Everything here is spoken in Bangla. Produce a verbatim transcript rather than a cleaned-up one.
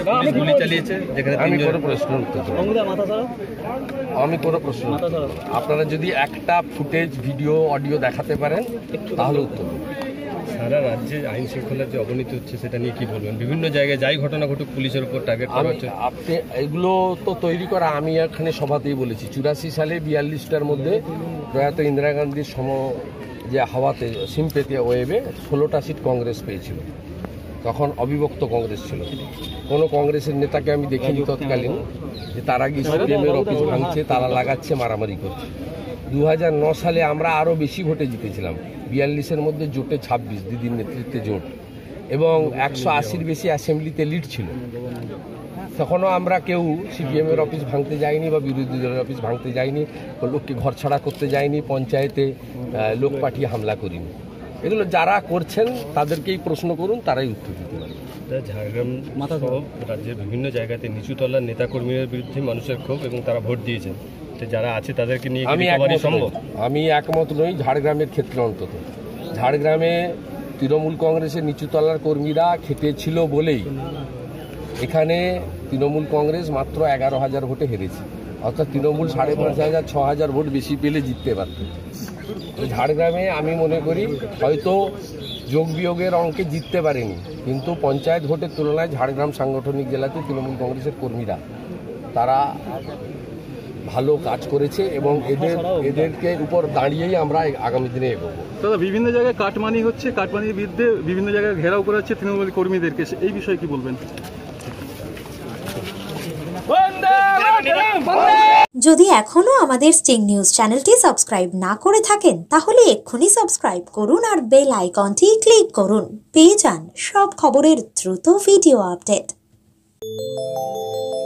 পুলিশ গুলি চালিয়েছে যেখানে আমি তিনজন কোনো প্রশ্ন উত্তর দেব না। আমি কোনো প্রশ্ন উত্তর দেব না। আপনারা যদি একটা ফুটেজ ভিডিও অডিও দেখাতে পারেন তাহলে উত্তর দেব। সারা রাজ্যে আইন শৃঙ্খলার যে অবনতি হচ্ছে সেটা নিয়ে কি বলবেন? বিভিন্ন জায়গায় যাই ঘটনা ঘটুক পুলিশের উপর টার্গেট করা হচ্ছে। আপনি এগুলো তো তৈরি করা, আমি এখানে সভাতেই বলেছি চুরাশি সালে বিয়াল্লিশটার মধ্যে প্রয়াত ইন্দিরা গান্ধীর সম যে হাওয়াতে সিম্পেতে ওয়েবে ষোলোটা সিট কংগ্রেস পেয়েছিল। তখন অবিভক্ত কংগ্রেস ছিল। কোনো কংগ্রেসের নেতাকে আমি দেখিনি তৎকালীন যে তারা গিয়ে সিপিএমের অফিস ভাঙছে, তারা লাগাচ্ছে, মারামারি করছে। দু হাজার ন সালে আমরা আরও বেশি ভোটে জিতেছিলাম, বিয়াল্লিশের মধ্যে জোটে ছাব্বিশ, দিদির নেতৃত্বে জোট, এবং একশো আশির বেশি অ্যাসেম্বলিতে লিড ছিল। তখনও আমরা কেউ সিপিএমের অফিস ভাঙতে যাইনি বা বিরোধী দলের অফিস ভাঙতে যাইনি, লোককে ঘর ছাড়া করতে যাইনি, পঞ্চায়েতে লোক পাঠিয়ে হামলা করিনি। এগুলো যারা করছেন তাদেরকেই প্রশ্ন করুন, তারাই উত্তর দিতে পারে। ঝাড়গ্রাম সহ রাজ্যের বিভিন্ন জায়গাতে নিচুতলার নেতাকর্মীদের বিরুদ্ধে মানুষের ক্ষোভ এবং তারা ভোট দিয়েছেন, যারা আছে তাদেরকে নিয়ে আমি একমত নই। আমি একমত নই ঝাড়গ্রামের ক্ষেত্রে অন্তত। ঝাড়গ্রামে তৃণমূল কংগ্রেসের নিচুতলার কর্মীরা খেটেছিল বলেই এখানে তৃণমূল কংগ্রেস মাত্র এগারো হাজার ভোটে হেরেছে, অর্থাৎ তৃণমূল সাড়ে পাঁচ হাজার ছ হাজার ভোট বেশি পেলে জিততে পারত। ঝাড়গ্রামে আমি মনে করি হয়তো যোগ বিয়োগের অঙ্কে জিততে পারেনি, কিন্তু পঞ্চায়েত ভোটের তুলনায় ঝাড়গ্রাম সাংগঠনিক জেলাতে তৃণমূল কংগ্রেসের কর্মীরা তারা ভালো কাজ করেছে এবং এদের এদেরকে উপর দাঁড়িয়েই আমরা আগামী দিনে এগোবো। দাদা, বিভিন্ন জায়গায় কাটমানি হচ্ছে, কাটমানির বিরুদ্ধে বিভিন্ন জায়গায় ঘেরাও করা হচ্ছে তৃণমূল কর্মীদেরকে, এই বিষয়ে কি বলবেন? যদি এখনো আমাদের স্টিং নিউজ চ্যানেলটি সাবস্ক্রাইব না করে থাকেন তাহলে এক্ষুনি সাবস্ক্রাইব করুন আর বেল আইকনটি ক্লিক করুন। পেয়ে যান সব খবরের দ্রুত ভিডিও আপডেট।